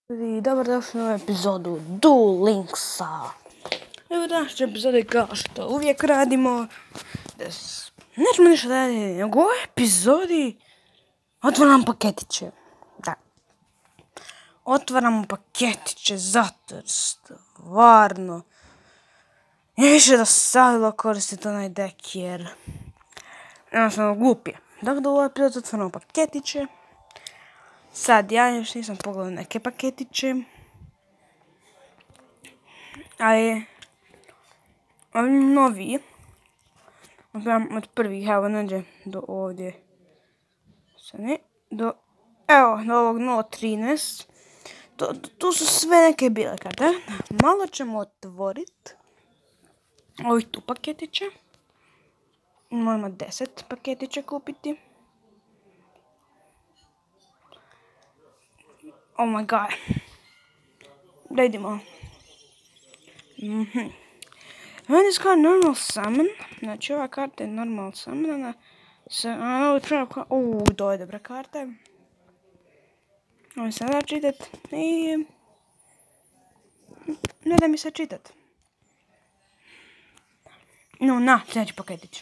I dobrodošli u novu epizodu Duel Linksa. Evo današnje epizode kao što uvijek radimo. Nećemo ništa raditi, nego u ovoj epizodi otvaram paketiće. Da. Otvaramo paketiće zato jer stvarno je više dosadilo koristiti onaj dek jer jednostavno glup je. Dakle, u ovoj epizodi otvaramo paketiće. Sad, ja još nisam pogledao neke paketiće. Ali ovi novi. Od prvih, evo, nađe do ovdje. Sad ne, do ovog 0.13. Tu su sve neke bile karte. Malo ćemo otvoriti ovih tu paketiće. Moramo 10 paketića kupiti. Oh my god. Da idemo. When is card normal summon? Znači ova karta je normal summonana. To je dobra karta. Ovo sam da čitat. I ne da mi se čitat. No, na, sljedeći paketić.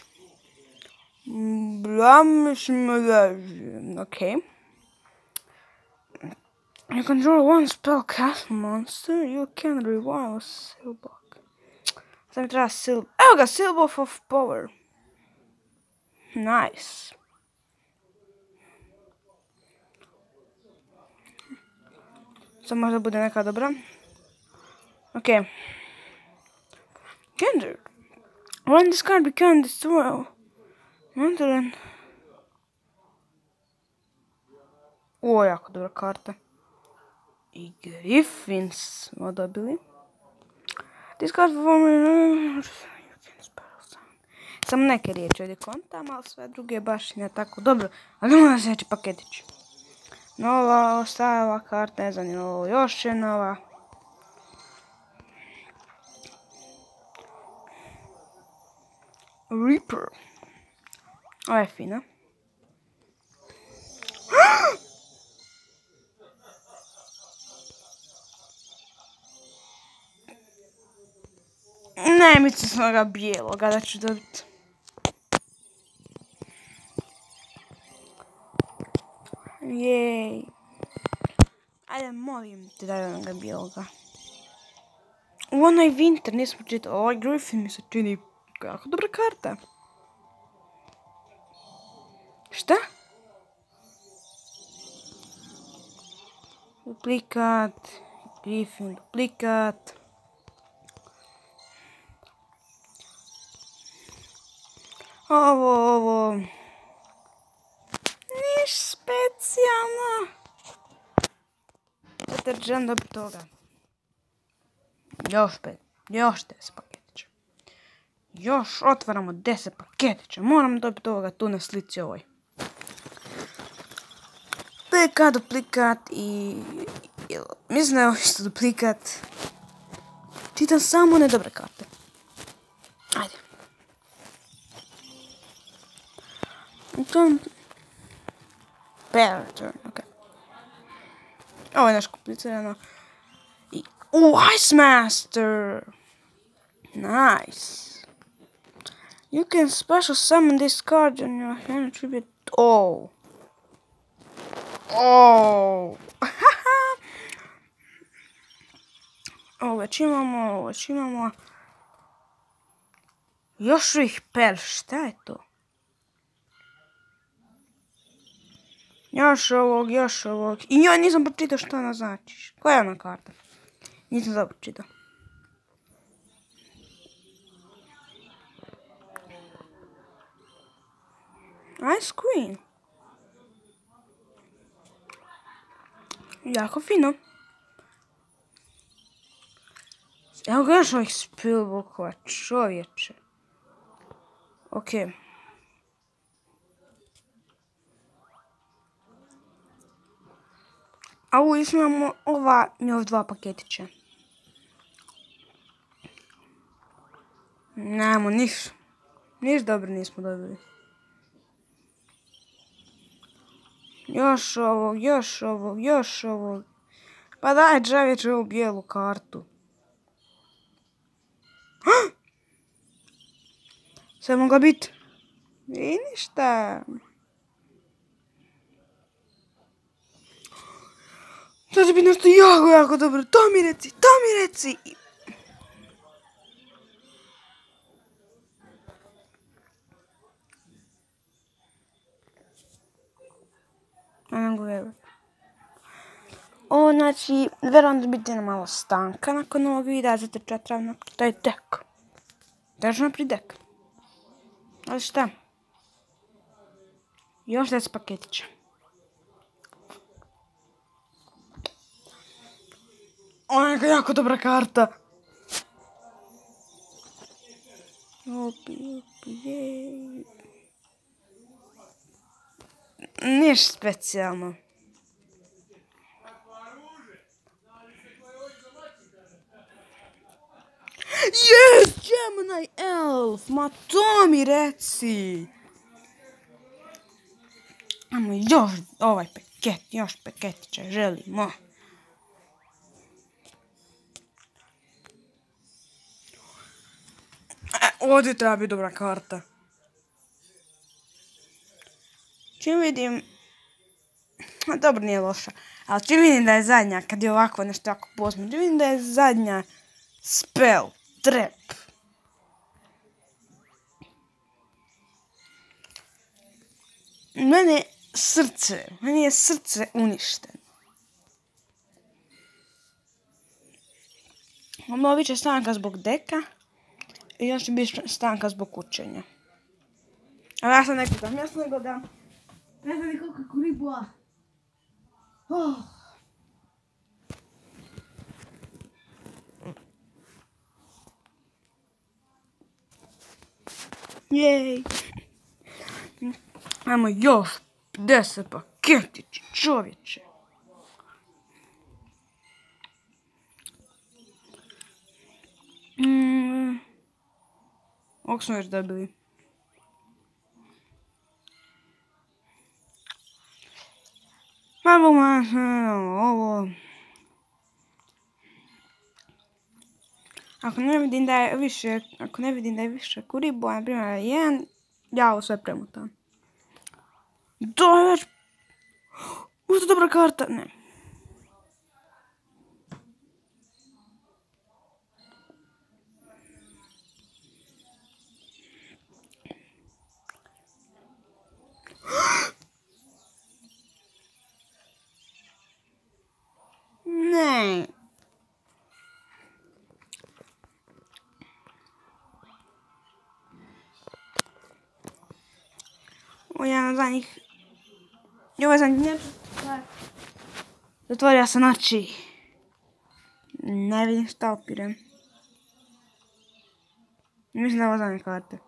Ok. You control one spell cast monster, you can revive a Silbok. Sad mi treba Evo ga, Silbok of Power. Nice. Sad možda bude neka dobra. Ok. Gender. When this card become destroy monster. Ovo je jako dobra karta. I Griffins smo dobili. This card performer... Samo neke riječi ovdje kontam, ali sve druge baš ne tako dobro. Ali idemo na sljedeći paketić. Nova, ostala karta, ne znam, ovo još je nova. Reaper. Ovo je fina. Ne, mislio sam ga bijeloga da ću dobiti. Jej. Ajde, molim te daj onoga bijeloga. U onaj Winter nismo čitali. Ovaj Griffin mi se čini jako dobra karta. Šta? Duplikat. Griffin, duplikat. Ovo. Niš specijalno. Deterđen dobiti toga. Još 10 paketića. Još otvaramo 10 paketića. Moram dobiti ovoga tu na slici ovoj. Duplikat i... Mislim da je ovo isto duplikat. Čitam samo one dobre karte. Ajde. Paraturn, ok. Ovo je naš komplicirano. I... Ice Master! Nice. You can special summon this card on your hand tribute. Oh! Ovo već imamo. Još ih per, šta je to? Još ovog. I ja nisam pročitao što ona znači. Koja je ona karta? Nisam dobro pročitao. Ice Queen. Jako fino. Evo ga još ovih Spillbookova, čovječe. Ok. A ovo imamo još 2 paketića. Nemo, niš dobro nismo dobili. Još ovog. Pa daj čovječe ovu bijelu kartu. Sve mogla biti. I ništa. To će biti nešto jako dobro. To mi reci. Ne mogu vjerovati. Ovo znači, vjerujem da biti malo stanka nakon ovog videa, zato ću ja trebam napraviti taj dek. Da ću napraviti dek. Ali šta? Još 10 paketića. Ovo je neka jako dobra karta. Jej. Ništa specijalno. Yes, Gemini Elf! Ma to mi reci! Ajmo još ovaj paket, još paketića želimo. Ovdje treba biti dobra karta. Čim vidim... Dobro, nije loša. Ali čim vidim da je zadnja, kad je ovako nešto jako pozme, čim vidim da je zadnja spell, trap. Meni je srce uništeno. Ovo bit će stanka zbog deka i još će biti stanka zbog učenja. A ja sam ne gledam. Ne znam ni koliko kuribula. Jej. Ajmo još 10 paketića, čovječe. Ovog smo već dobili. Ovo. Ako ne vidim da je više kuribo, na primjer jedan, ja ovo sve premutam. To je već... Ušto dobra karta, ne. Ne. Ovo je jedan od zadnjih. I ovo je zadnji njepšak. Zatvorio sam oči. Ne vidim šta opirem. Mislim da je ovo zadnje karte.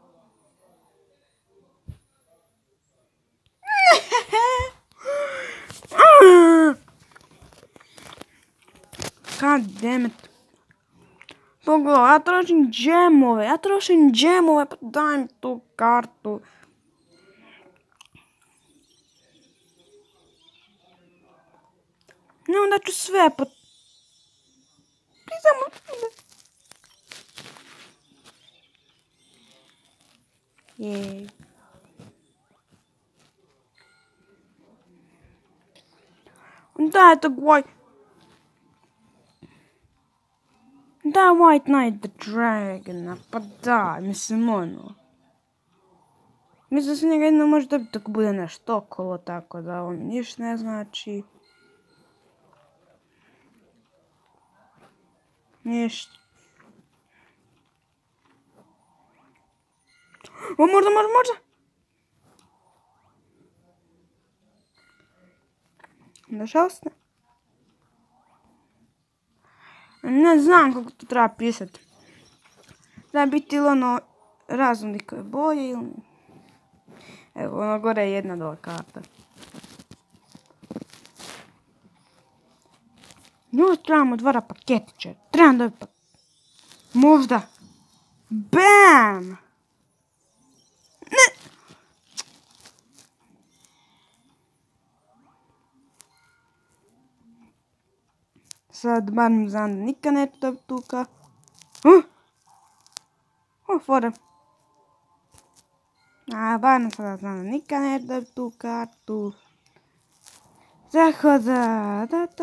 God damn it. Pogledaj, ja trošim džemove, pa daj mi tu kartu. Ne, onda ću sve, pa... Jej. Daj tog White... Daj White Knight the Dragona, pa daj, mislim ono. Mislim da se njega jedno može dobiti ako bude nešto okolo, tako da on ništa ne znači. Ništa. O, možda. Nažalost ne. Ne znam kako to treba pisati. Treba biti ili ono raznolikove boje ili... Evo, ono gore je jedna dole karta. Još trebamo 2 paketića. Trebam dobiti možda. BAM! Ne! Sad barem znam da nikad neću dobiti tu kartu. Fora. Barem sada znam da nikad neću dobiti tu kartu. Tako da...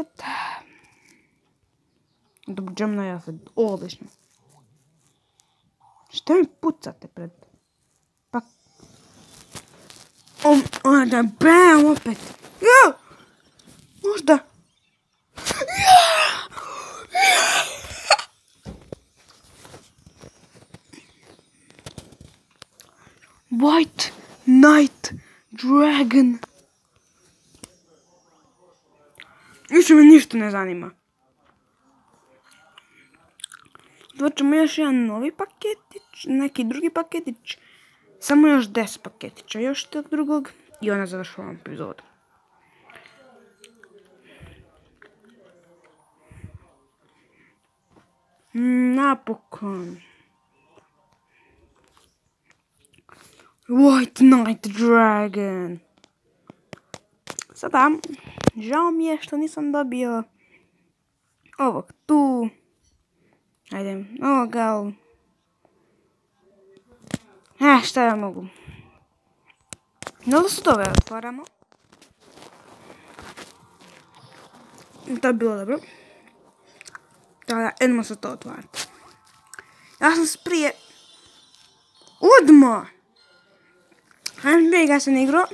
Dobro, džem na jasad. Odlično. Šta mi pucate pred? Pa... Onda, bam, opet. Možda. White Knight Dragon. Više me ništa ne zanima. Doćemo još jedan novi paketić, neki drugi paketić. Samo još 10 paketića, još tog drugog. I onda završavam epizodu. Napokon. White Knight Dragon. Sada, žao mi je što nisam dobio ovog tu. Ajde, ovoga. Šta ja mogu? Da su ove otvaramo. To je bilo dobro. Da, idemo se to otvarati. Ja sam prije... Odmah! Hajde prije ga sam igrao.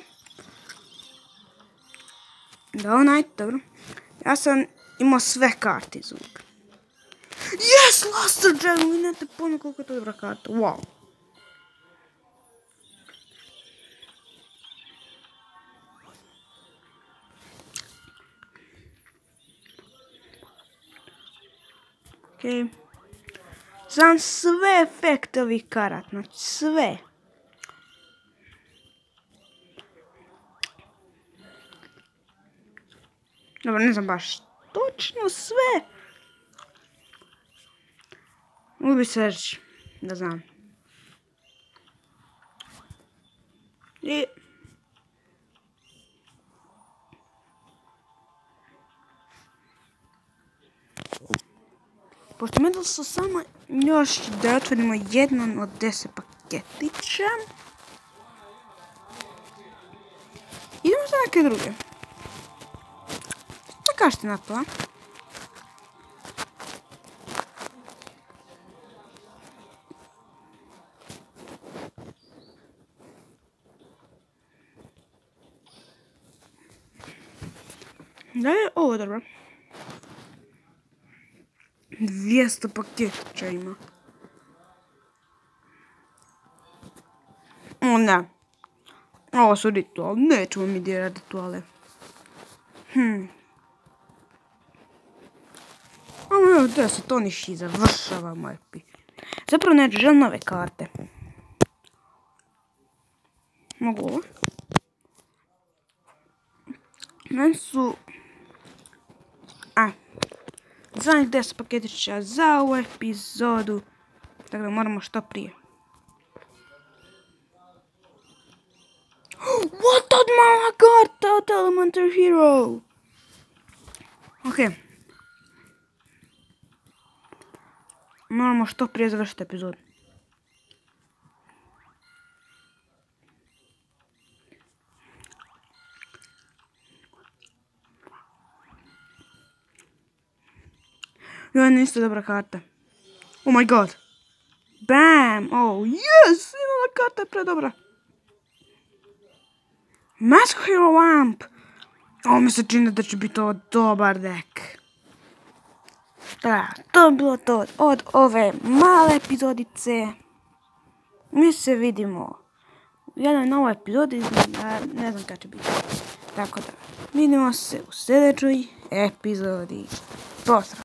Da, onaj, dobro. Ja sam imao sve karte iz ovoga. Yes, Luster Dragon! Vi nemate pojma koliko je to dobra karta. Wow. Okej. Znam sve efekte ovih karata, znači sve. Dobro, ne znam baš točno sve. Mogu bi se reći da znam. I... Pošto mi su samo još da otvorimo jedan od 10 paketića. Idemo za neke druge. Šta kažete na to? Da je ovo dobro. 200 paketića ima. O ne. Ovo su ritual. Nećemo mi dirati rituale. Ovo je 10 oniš i završavamo epi. Zapravo ne želim nove karte. Mogu ovo. Meni su... zadnjih 10 paketića za ovu epizodu. Tako da moramo što prije. What od mala karta od Elementary Hero? Ok. Moramo što prije završiti epizodu. Ovo je isto dobra karta. Oh my god. Bam! Oh yes! Ova karta je predobra. Mask Hero Vamp! Ovo mi se čini da će biti ovo dobar dek. Da, to je bilo to od ove male epizodice. Mi se vidimo u jednoj novoj epizodi, ne znam kada će biti. Tako da, vidimo se u sljedećoj epizodi. Pozdrav!